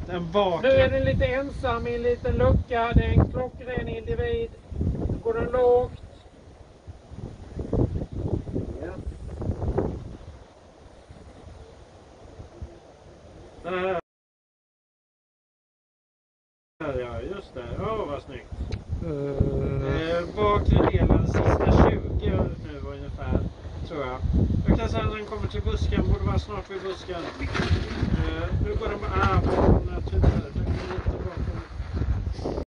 fint. En vaken. Nu är den lite ensam i en liten lucka. Det är en klockren individ. Nu går den lågt. Ja. Ja, just det. Vad snyggt. Bakre delen, sista 20 nu ungefär, tror jag. Jag kan säga att den kommer till busken, borde vara snart vid busken. Nu går den bara bakom den här tuben.